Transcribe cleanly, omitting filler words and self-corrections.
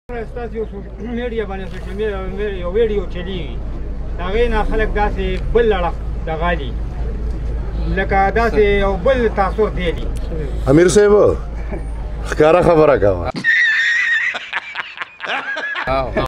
ستاسو یو میډیا باندې سوشل میډیا یو ویډیو چلیږي د هغې نه خلک داسې بل اړخ دغه دي لکه داسې یو بل تاثر دیلي امیر صاحب ښکاره خبره کوه